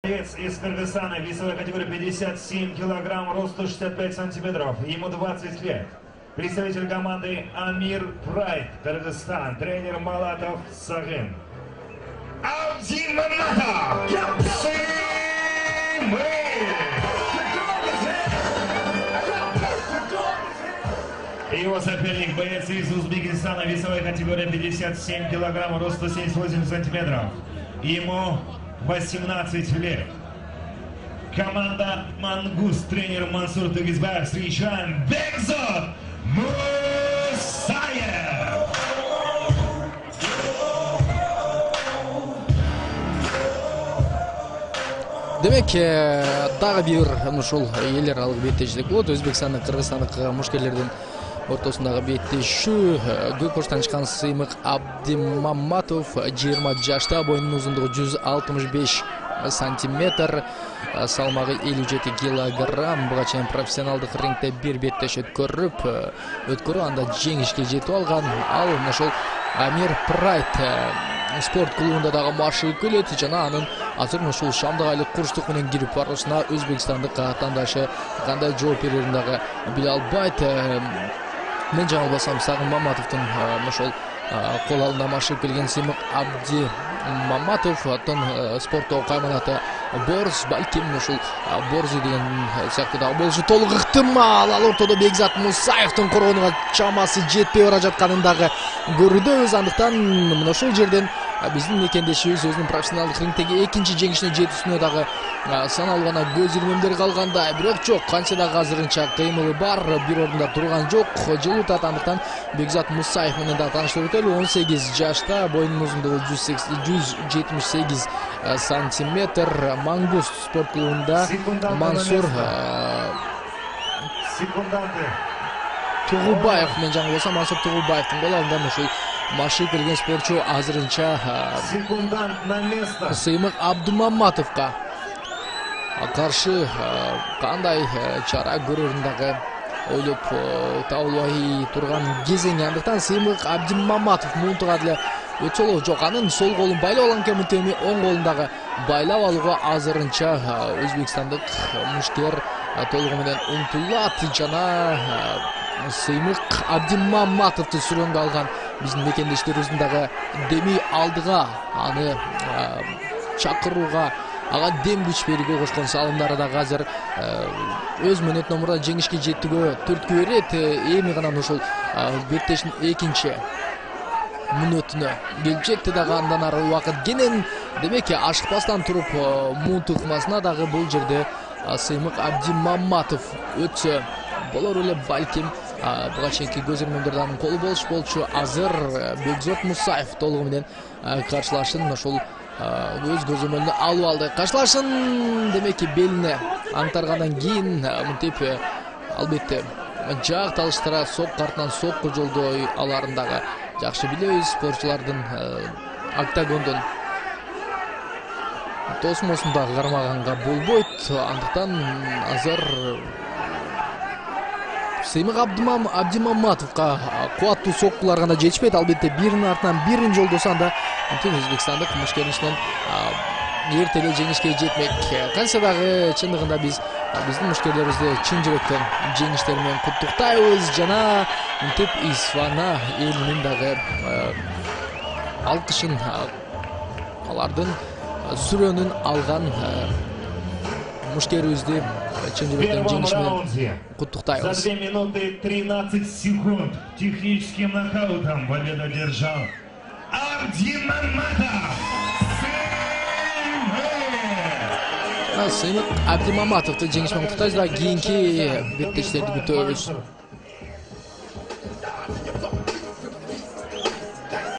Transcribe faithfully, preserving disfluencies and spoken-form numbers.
Боец из Кыргызстана, весовая категория пятьдесят семь килограмм, рост сто шестьдесят пять сантиметров, ему двадцать лет. Представитель команды Амир Прайд, Кыргызстан, тренер Малатов Сагын. Абди Маматов! Его соперник, боец из Узбекистана, весовая категория пятьдесят семь килограмм, рост сто семьдесят восемь сантиметров. Ему восемнадцать лет. Команда Мангус, тренер Мансур Тугизбаев, встречаем Бекзот Мусаев. Демек, дагы бир ушул элер алып беттешилик болот. Өзбекстандын кыргызстандык мушкерлердин ортосундагы беттешүү. Көк бурчтан чыккан Сыймык Абдимаматов жыйырма жашта, боюнун узундугу жүз алтымыш беш сантиметр, салмагы элүү жети килограмм. Буга чейин профессионалдык рингде бир беттеш өткөрүп, өткөрүп анда жеңишке жетип алган. Ал ошол Амир Прайд спорт клубунда дагы машыгып келет жана анын азыр ушул Шамдык айлык курчтук менен кирип баруусуна өзбекстандык атаандашы кандай жооп берерин дагы биле албайт. Мен жаңылбасам Сагын Маматовдун ошол кол алдында машыгып келген Сыймык Абдимаматов аттан спорттогу кайманаты Борз, балким ушул Борзи деген сыяктуу дагы болушу толук ыктымал. Ал ортодо Бекзат Мусаевдин коргонуга чамасы жетпей бара жатканын дагы көрүүбүз. Андыктан мына ушул жерден биздин мекендешибиз өзүнүн профессионалдык рингдеги экинчи жеңишине жетүүсүнө дагы саналуу гана көз ирмемдер калгандай. Бирок жок, канча дагы азырынча кыймылы бар, бир ордунда турган жок. Жылытат. Андыктан Бекзат Мусаев менен дагы тааныштырып өтөлү. он сегиз жашта, боюнун узундугу жүз жетимиш сегиз сантиметр. Мангус спорт клубунда Мансур Тугубаев, мен жаңылбасам Мансур Тугубаевдин кол алдында ушул машыгып келген спортчу азырынча Сыймык Абдимаматовго каршы кандай чара көрөрүн дагы ойлоп табылбай турган кезең. Андыктан Сыймык Абдимаматов мунтуга деле өтсө болот. Жок, анын сол колун байлап алган экен, мынтеби оң колун дагы байлап алууга азырынча өзбекстандык мушкер толугу менен умтулат жана Сыймык Абдимаматовду сүрөнгө алган биздин мекендештерибиздин дагы деми алдыга аны чакырууга, ага дем күч берүүгө кошкон салымдары дагы азыр өз мөөнөтүнөн мурда жеңишке жетүүгө түрткү берет. Эми гана ушул беттештин экинчи мүнөтүнө келип жетти дагы, андан ары убакыт кенен. Демек, ашыкпастан туруп мунту ыкмасына дагы бул жерде Сыймык Абдимаматов өтсө болор эле балким. Буга чейинки көз ирмемдерде анын колу болуш болчу. Азыр Бекзот Мусаев толугу менен каршылашын ошол өз көзөмөлүнө алып алды. Каршылашын демек белине аңтаргандан кийин мынтип албетте жак талыштыра сок картынан сокко жолдой аларын дагы жакшы билебиз. Спортчулардын октагондон тосмосун дагы кармаганга болбойт. Андыктан азыр Сыймык Абдимаматовго кубаттуу соккулар гана жетишпейт. Албетте биринин артынан бирин жолдосо анда өзбекстандык мушкердин ичинен эрте эле жеңишке жетмек. Канча дагы чындыгында биз биздин мушкерлерибизди чын жүрөктөн жеңиштери менен куттуктайбыз жана мынтип Исфана элинин дагы алкышын, алардын сүрөөнүн алган мушкерибизди чын жүрөктөн жеңиш менен куттуктайбыз. За две минуты тринадцать секунд техническим нокаутом победу одержал Абдимаматов. Сыймык Абдимаматовду жеңиш менен куттуктайбыз да кийинки беттештерди күтөбүз.